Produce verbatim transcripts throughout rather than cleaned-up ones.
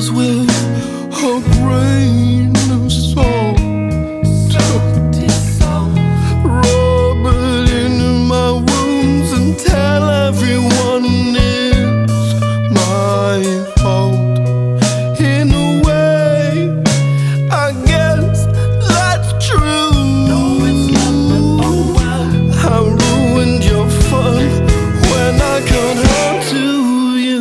tears with a grain of salt. Rub it into my wounds and tell everyone it's my fault. In a way, I guess that's true. No, it's not, but oh well. I ruined your fun when I got hurt to you.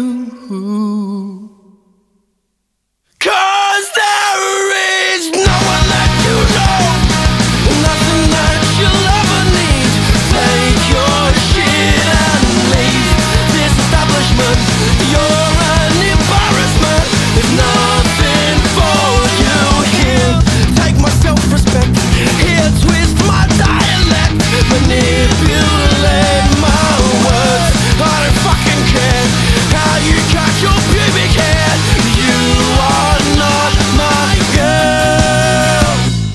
'Cause there is no one that you know, nothing that you'll ever need. Take your shit and leave this establishment. You're an embarrassment. There's nothing for you here. Take my self-respect, here twist my dialect, manipulate my words. I don't fucking care how you cut your pubic hair. You are not my girl.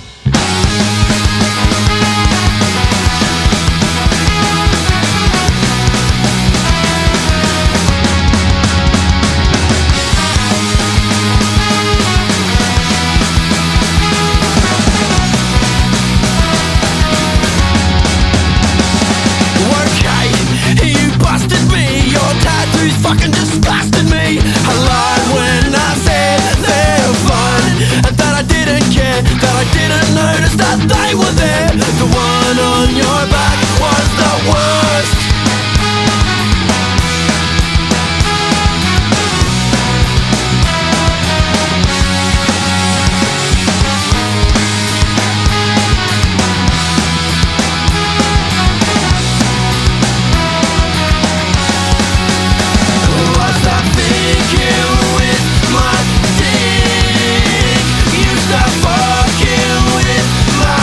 Okay, you busted me. Your tattoos fucking disgusted me. I lied when I said they're fine, and that I didn't care, that I didn't notice that they were there. The one on your back was the worst. Was I thinking with my dick? You start fucking with my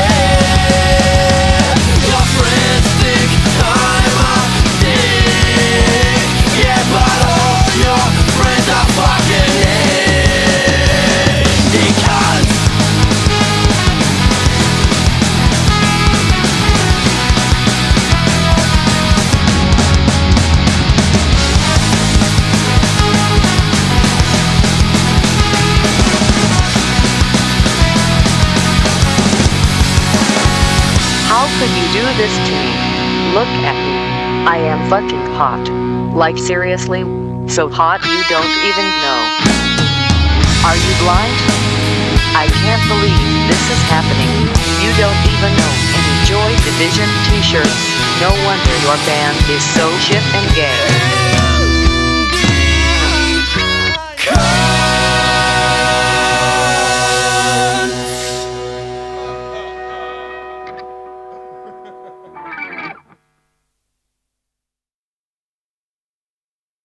head. Your friends think I'm a dick. Yeah, but all your friends are fucking idiots. How could you do this to me? Look at me. I am fucking hot. Like seriously? So hot you don't even know. Are you blind? I can't believe this is happening. You don't even know any Joy Division t-shirts. No wonder your band is so shit and gay.